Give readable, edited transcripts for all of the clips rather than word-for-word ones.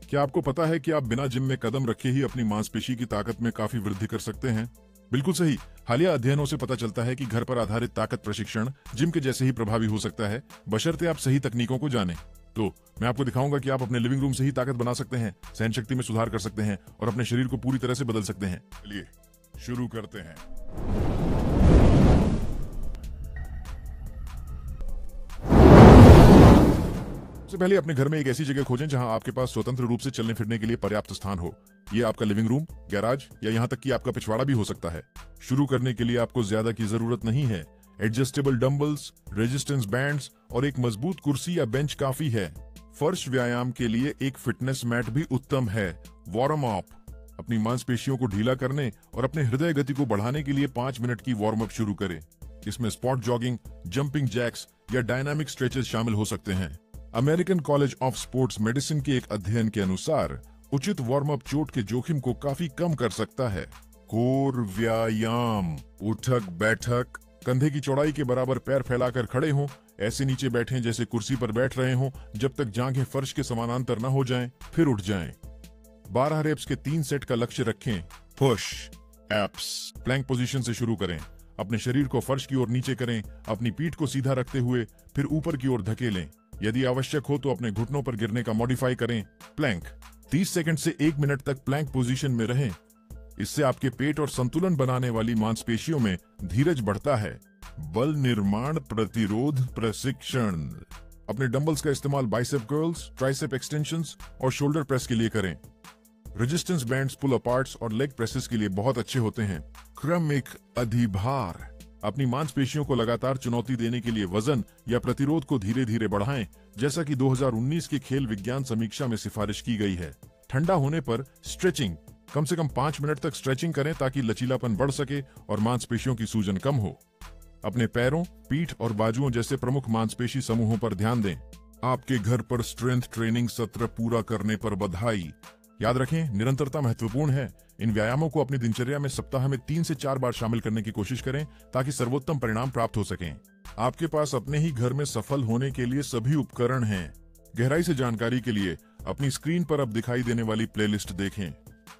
क्या आपको पता है कि आप बिना जिम में कदम रखे ही अपनी मांसपेशी की ताकत में काफी वृद्धि कर सकते हैं? बिल्कुल सही। हालिया अध्ययनों से पता चलता है कि घर पर आधारित ताकत प्रशिक्षण जिम के जैसे ही प्रभावी हो सकता है, बशर्ते आप सही तकनीकों को जानें। तो मैं आपको दिखाऊंगा कि आप अपने लिविंग रूम से ही ताकत बना सकते हैं, सहन शक्ति में सुधार कर सकते हैं और अपने शरीर को पूरी तरह से बदल सकते हैं। चलिए शुरू करते हैं। सबसे पहले अपने घर में एक ऐसी जगह खोजें जहां आपके पास स्वतंत्र रूप से चलने फिरने के लिए पर्याप्त स्थान हो। ये आपका लिविंग रूम, गैराज या यहाँ तक कि आपका पिछवाड़ा भी हो सकता है। शुरू करने के लिए आपको ज्यादा की जरूरत नहीं है। एडजस्टेबल डंबल्स, रेजिस्टेंस बैंड्स और एक मजबूत कुर्सी या बेंच काफी है। फर्श व्यायाम के लिए एक फिटनेस मैट भी उत्तम है। वार्म अप, अपनी मांसपेशियों को ढीला करने और अपने हृदय गति को बढ़ाने के लिए 5 मिनट की वार्म अप शुरू करें। इसमें स्पॉट जॉगिंग, जंपिंग जैक्स या डायनामिक स्ट्रेचेस शामिल हो सकते हैं। American College of Sports Medicine के एक अध्ययन के अनुसार उचित वार्म अप चोट के जोखिम को काफी कम कर सकता है। कोर व्यायाम, उठक बैठक, कंधे की चौड़ाई के बराबर पैर फैलाकर खड़े हों, ऐसे नीचे बैठें जैसे कुर्सी पर बैठ रहे हों जब तक जांघें फर्श के समानांतर न हो जाएं, फिर उठ जाएं। 12 रेप्स के 3 सेट का लक्ष्य रखें। पुश एप्स, प्लैंक पोजीशन से शुरू करें। अपने शरीर को फर्श की ओर नीचे करें, अपनी पीठ को सीधा रखते हुए फिर ऊपर की ओर धकेलें। यदि आवश्यक हो तो अपने घुटनों पर गिरने का मॉडिफाई करें। प्लैंक 30 सेकंड से 1 मिनट तक प्लैंक पोजीशन में रहें। इससे आपके पेट और संतुलन बनाने वाली मांसपेशियों में धीरज बढ़ता है। बल निर्माण प्रतिरोध प्रशिक्षण, अपने डंबल्स का इस्तेमाल बाइसेप कर्ल्स, ट्राइसेप एक्सटेंशंस और शोल्डर प्रेस के लिए करें। रेजिस्टेंस बैंड्स, पुल अपार्ट्स और लेग प्रेसेस के लिए बहुत अच्छे होते हैं। क्रमिक अधिभार, अपनी मांसपेशियों को लगातार चुनौती देने के लिए वजन या प्रतिरोध को धीरे धीरे बढ़ाएं, जैसा कि 2019 की खेल विज्ञान समीक्षा में सिफारिश की गई है। ठंडा होने पर स्ट्रेचिंग, कम से कम 5 मिनट तक स्ट्रेचिंग करें ताकि लचीलापन बढ़ सके और मांसपेशियों की सूजन कम हो। अपने पैरों, पीठ और बाजुओं जैसे प्रमुख मांसपेशी समूहों पर ध्यान दें। आपके घर पर स्ट्रेंथ ट्रेनिंग सत्र पूरा करने पर बधाई। याद रखें, निरंतरता महत्वपूर्ण है। इन व्यायामों को अपनी दिनचर्या में सप्ताह में 3 से 4 बार शामिल करने की कोशिश करें ताकि सर्वोत्तम परिणाम प्राप्त हो सकें। आपके पास अपने ही घर में सफल होने के लिए सभी उपकरण हैं। गहराई से जानकारी के लिए अपनी स्क्रीन पर अब दिखाई देने वाली प्लेलिस्ट देखें।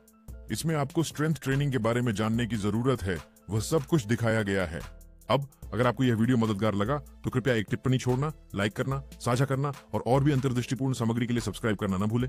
इसमें आपको स्ट्रेंथ ट्रेनिंग के बारे में जानने की जरूरत है, वह सब कुछ दिखाया गया है। अब अगर आपको यह वीडियो मददगार लगा तो कृपया एक टिप्पणी छोड़ना, लाइक करना, साझा करना और भी अंतर्दृष्टिपूर्ण सामग्री के लिए सब्सक्राइब करना न भूलें।